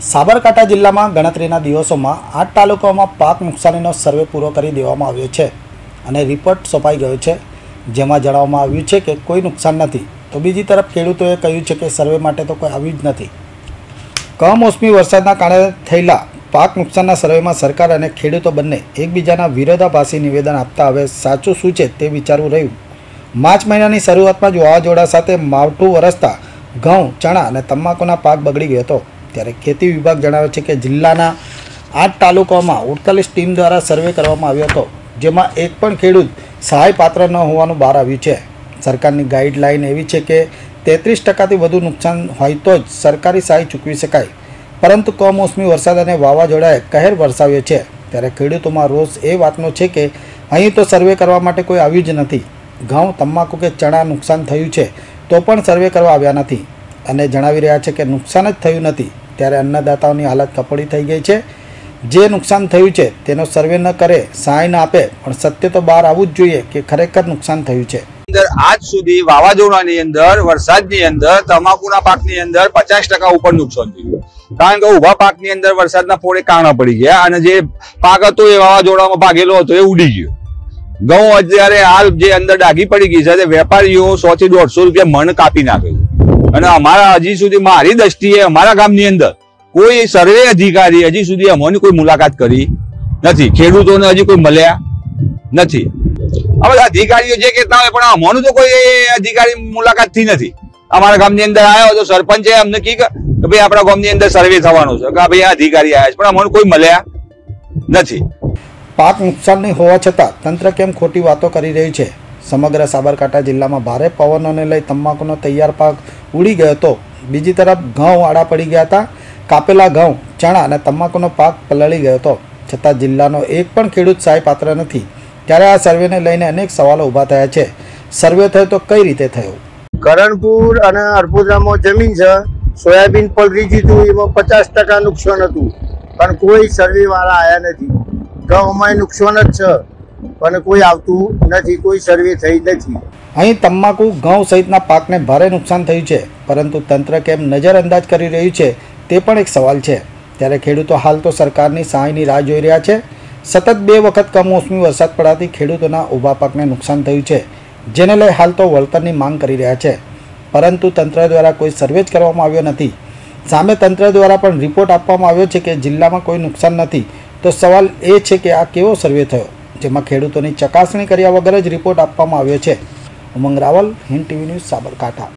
સાબરકાંઠા જિલ્લામાં ગણતરીના દિવસોમાં 8 તાલુકાઓમાં પાક નુકસાનીનો સર્વે પૂરો કરી દેવામાં આવ્યો છે અને રિપોર્ટ સોંપાઈ ગયો છે, જેમાં જણાવવામાં આવ્યું છે કે કોઈ નુકસાન નથી, તો બીજી તરફ ખેડૂતોએ કહ્યું છે કે સર્વે માટે તો કોઈ આવ્યું જ નથી। કમોસમી વરસાદના કારણે થયેલા પાક નુકસાનના સર્વેમાં સરકાર અને ખેડૂતો બંને એકબીજાના વિરોધાભાસી નિવેદન આપતા હવે સાચું શું છે તે વિચારવું રહ્યું। માર્ચ મહિનાની શરૂઆતમાં જ વાવાઝોડા સાથે માવઠું વરસતા ઘઉં, ચણા અને તમાકુના પાક બગડી ગયો હતો। ત્યારે ખેતી વિભાગ જણાવે છે કે જિલ્લાના 8 તાલુકાઓમાં 48 ટીમ દ્વારા સર્વે કરવામાં આવ્યો હતો, જેમાં એક પણ ખેડૂત સહાય પાત્ર ન હોવાનું બહાર આવ્યું છે। સરકારની ગાઈડલાઈન એવી છે કે 33% વધુ નુકસાન હોય તો જ સરકારી સહાય ચૂકવી શકાય, પરંતુ કમોસમી વરસાદ અને વાવાઝોડાએ કહેર વરસાવ્યો છે। ત્યારે ખેડૂતોમાં રોષ એ વાતનો છે કે અહીં તો સર્વે કરવા માટે કોઈ આવ્યું જ નથી। ઘઉં, તમાકુ કે ચણા નુકસાન થયું છે તો પણ સર્વે કરવા આવ્યા નથી અને જણાવી રહ્યા છે કે નુકસાન જ થયું નથી। ત્યારે અન્નદાતાઓની હાલત કફોડી થઈ ગઈ છે। જે નુકસાન થયું છે તેનો સર્વે ન કરે, સહાય ન આપે, પણ સત્ય તો બહાર આવવું જ જોઈએ કે ખરેખર નુકસાન થયું છે। આજ સુધી વાવાઝોડાની અંદર, વરસાદની અંદર, તમાકુના પાકની અંદર 50% ઉપર નુકસાન થયું, કારણ કે ઉભા પાકની અંદર વરસાદના પોળે કાણા પડી ગયા અને જે પાક હતો એ વાવાઝોડામાં ભાગેલો હતો એ ઉડી ગયો। ઘઉં અત્યારે હાલ જે અંદર ડાઘી પડી ગઈ છે, વેપારીઓ 100 થી 150 રૂપિયા મણ કાપી નાખે છે અને અમારા હજી સુધી મારી દ્રષ્ટિએ અમારા ગામની અંદર કોઈ સર્વે અધિકારી હજી સુધી અમોની કોઈ મુલાકાત કરી નથી, ખેડૂતોને હજી કોઈ મળ્યા નથી। હવે અધિકારીઓ જે કહેતા હોય પણ અમોનું તો કોઈ અધિકારી મુલાકાત થી નથી। અમારા ગામની અંદર આવ્યો તો સરપંચે અમને કી કે ભાઈ આપણા ગામની અંદર સર્વે થવાનો છે, કે ભાઈ અધિકારી આવ્યા છે, પણ અમોને કોઈ મળ્યા નથી। પાક નુકસાનની હોવા છતાં તંત્ર કેમ ખોટી વાતો કરી રહ્યું છે? સમગ્ર સાબરકાંઠા જિલ્લામાં ભારે પવનોને લઈ તમાકુનો તૈયાર પાક ઉડી ગયો હતો। બીજી તરફ ઘઉં આડા પડી ગયા હતા। કાપેલા ઘઉં, ચણા અને તમાકુનો પાક પલળી ગયો હતો, છતાં જિલ્લાનો એક પણ ખેડૂત સહાય પાત્ર નથી। ત્યારે આ સર્વેને લઈને અનેક સવાલો ઊભા થયા છે। સર્વે થયો તો કઈ રીતે થયો? કરણપુર અને અરપુરામાં જમીન છે, સોયાબીન પલળી દીધું, એમાં 50% નુકસાન હતું, પણ કોઈ સર્વે વાળા આવ્યા નથી। ઘઉંમાં નુકસાન જ છે પણ કોઈ આવતું નથી, કોઈ સર્વે થઈ નથી। અહીં તમાકુ, ઘઉં સહિતના પાકને ભારે નુકસાન થયું છે, પરંતુ તંત્ર કેમ નજરઅંદાજ કરી રહ્યું છે તે પણ એક સવાલ છે। ત્યારે ખેડૂતો હાલ તો સરકારની સહાયની રાહ જોઈ રહ્યા છે। સતત 2 વખત કમોસમી વરસાદ પડવાથી ખેડૂતોના ઊભા પાકને નુકસાન થયું છે, જેને લઈ હાલ તો વળતરની માંગ કરી રહ્યા છે, પરંતુ તંત્ર દ્વારા કોઈ સર્વે જ કરવામાં આવ્યો નથી। સામે તંત્ર દ્વારા પણ રિપોર્ટ આપવામાં આવ્યો છે કે જિલ્લામાં કોઈ નુકસાન નથી, તો સવાલ એ છે કે આ કેવો સર્વે થયો, જેમાં ખેડૂતોની ચકાસણી કર્યા વગર જ રિપોર્ટ આપવામાં આવ્યો છે। Umang Raval, Hind TV news, Sabarkantha.